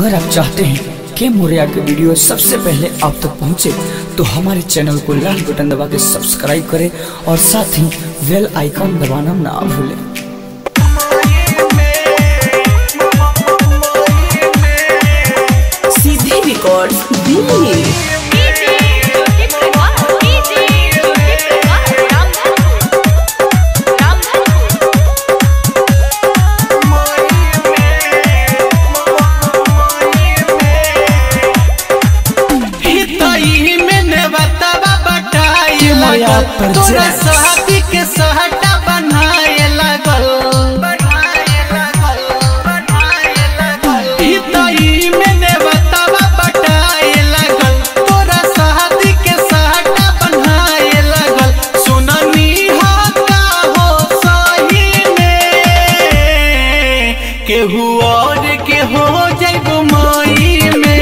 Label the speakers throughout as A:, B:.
A: अगर आप चाहते हैं कि मोरिया के वीडियो सबसे पहले आप तक पहुंचे तो हमारे चैनल को लाल बटन दबा के सब्सक्राइब करें और साथ ही बेल आइकन दबाना ना भूलें।
B: सीधे रिकॉर्ड्स दिल्ली।
C: तोरा शादी के सहटा बनाए लागल हितई में ने बतावा बटाए लागल तोरा शादी के सहटा बनाए लागल सुननी हा का हो सही में केहू और के हो जाइबो मई में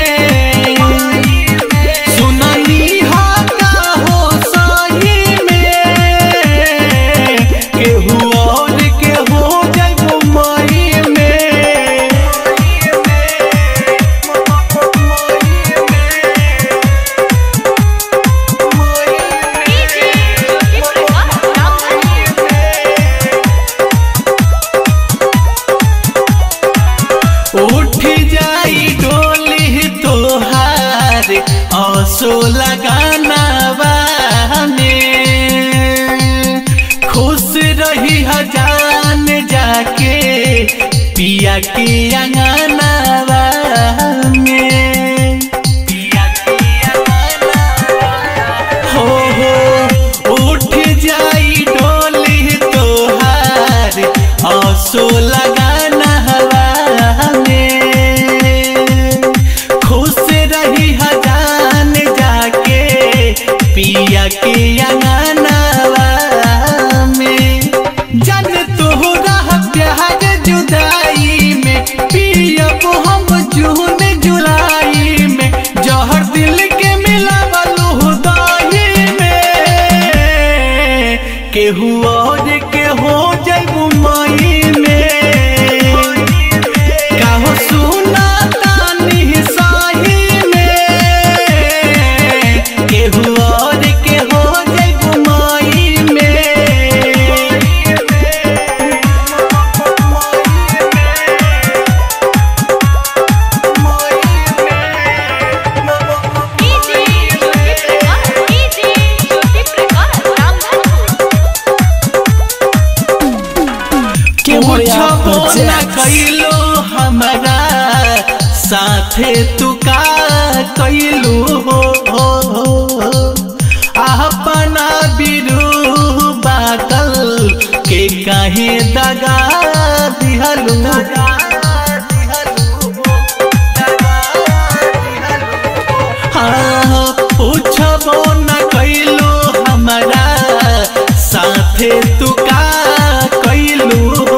C: उठ जाई डोली तोहार आंसू लगाना बाने खुश रही हजान जाके पिया के अंगना में हो उठ जाई डोली तोहार आंसू लगाना पिया के अंगनावा में जन तोहरा प्यार जुदाई में पिया को हम जून जुलाई में जहर दिल के मिलावलू दाही में केहू और के हो जाइबू मई में काहो सुना तानी सही में केहू कैलो हमारा साथे तू का कैलू हो अपना बिरू बादल के काहे दगा दिहलू हाँ पूछबो न कैलो हमारा साथे तू का कैलू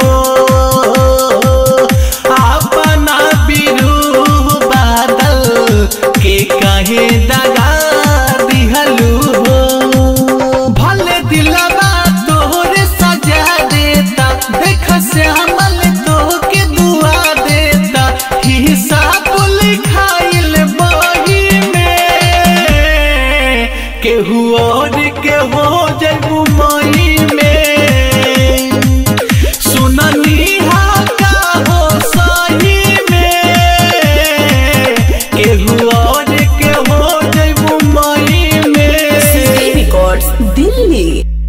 C: काहे दगा दिहलू भले दिलवा तोहरे सजा देता देख से हमल तो के दुआ देता हिसाब लिखाइल बही में केहू और के हो जाइबू मई में सुननी हा का हो सही में केहू
B: दिल्ली।